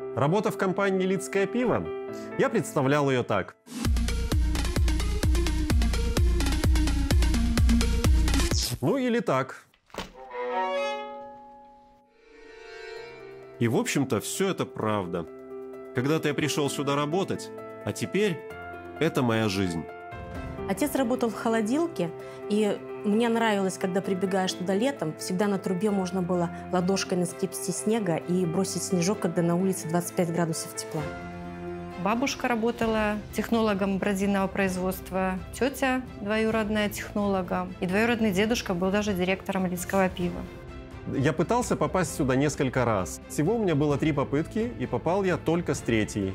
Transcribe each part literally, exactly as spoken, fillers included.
Работа в компании «Лидское пиво», я представлял ее так. Ну или так. И в общем-то все это правда. Когда-то я пришел сюда работать, а теперь это моя жизнь. Отец работал в холодилке, и мне нравилось, когда прибегаешь туда летом, всегда на трубе можно было ладошкой наскрести снега и бросить снежок, когда на улице двадцать пять градусов тепла. Бабушка работала технологом бродильного производства, тетя двоюродная технологом, и двоюродный дедушка был даже директором Лидского пива. Я пытался попасть сюда несколько раз. Всего у меня было три попытки, и попал я только с третьей.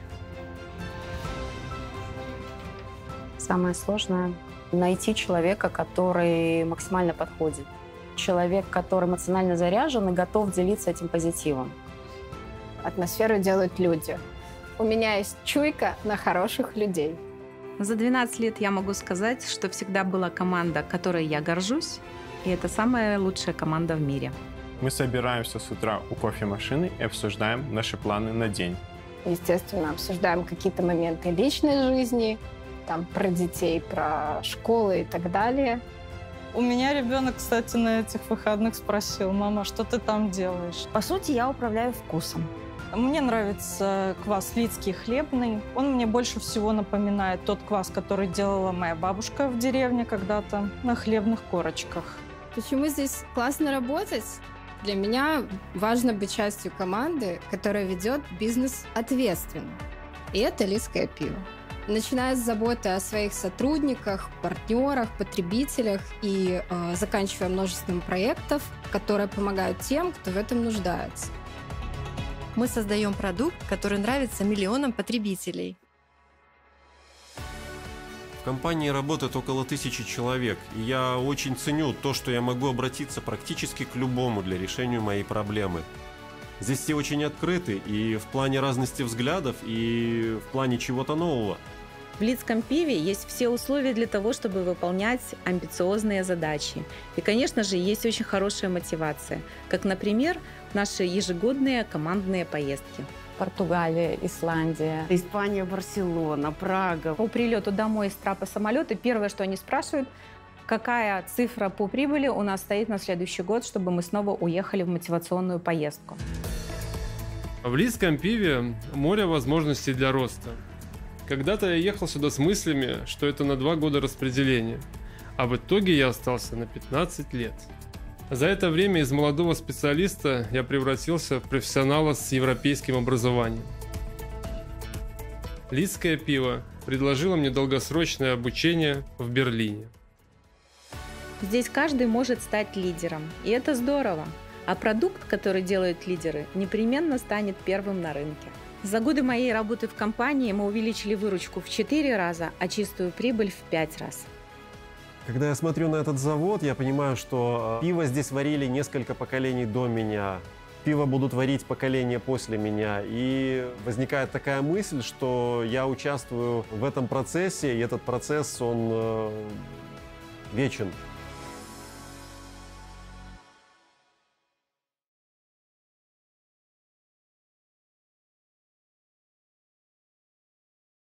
Самое сложное – найти человека, который максимально подходит. Человек, который эмоционально заряжен и готов делиться этим позитивом. Атмосферу делают люди. У меня есть чуйка на хороших людей. За двенадцать лет я могу сказать, что всегда была команда, которой я горжусь, и это самая лучшая команда в мире. Мы собираемся с утра у кофемашины и обсуждаем наши планы на день. Естественно, обсуждаем какие-то моменты личной жизни, там, про детей, про школы и так далее. У меня ребенок, кстати, на этих выходных спросил: мама, что ты там делаешь? По сути, я управляю вкусом. Мне нравится квас лидский хлебный. Он мне больше всего напоминает тот квас, который делала моя бабушка в деревне когда-то на хлебных корочках. Почему здесь классно работать? Для меня важно быть частью команды, которая ведет бизнес ответственно. И это Лидское пиво. Начиная с заботы о своих сотрудниках, партнерах, потребителях и э, заканчивая множеством проектов, которые помогают тем, кто в этом нуждается. Мы создаем продукт, который нравится миллионам потребителей. В компании работает около тысячи человек, и я очень ценю то, что я могу обратиться практически к любому для решения моей проблемы. Здесь все очень открыты и в плане разности взглядов, и в плане чего-то нового. В Лидском пиве есть все условия для того, чтобы выполнять амбициозные задачи. И, конечно же, есть очень хорошая мотивация, как, например, наши ежегодные командные поездки. Португалия, Исландия, Испания, Барселона, Прага. По прилету домой из трапа самолета первое, что они спрашивают, какая цифра по прибыли у нас стоит на следующий год, чтобы мы снова уехали в мотивационную поездку. В Лидском пиве море возможностей для роста. Когда-то я ехал сюда с мыслями, что это на два года распределения, а в итоге я остался на пятнадцать лет. За это время из молодого специалиста я превратился в профессионала с европейским образованием. Лидское пиво предложило мне долгосрочное обучение в Берлине. Здесь каждый может стать лидером, и это здорово. А продукт, который делают лидеры, непременно станет первым на рынке. За годы моей работы в компании мы увеличили выручку в четыре раза, а чистую прибыль в пять раз. Когда я смотрю на этот завод, я понимаю, что пиво здесь варили несколько поколений до меня. Пиво будут варить поколения после меня. И возникает такая мысль, что я участвую в этом процессе, и этот процесс, он э, вечен.